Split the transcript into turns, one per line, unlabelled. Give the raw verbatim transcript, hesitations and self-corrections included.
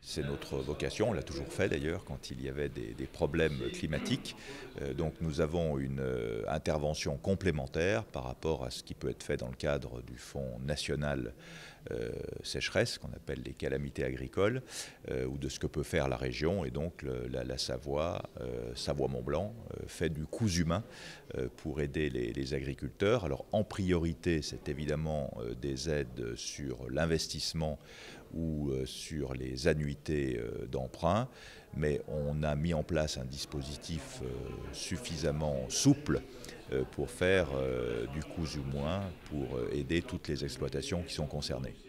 C'est notre vocation, on l'a toujours fait d'ailleurs quand il y avait des, des problèmes climatiques. Euh, donc nous avons une euh, intervention complémentaire par rapport à ce qui peut être fait dans le cadre du Fonds national euh, sécheresse, qu'on appelle les calamités agricoles, euh, ou de ce que peut faire la région. Et donc le, la, la Savoie, euh, Savoie-Mont-Blanc, euh, fait du cousu main euh, pour aider les, les agriculteurs. Alors en priorité, c'est évidemment euh, des aides sur l'investissement ou euh, sur les annuités euh, d'emprunt, mais on a mis en place un dispositif euh, suffisamment souple euh, pour faire euh, du cousu moins, pour euh, aider toutes les exploitations qui sont concernées.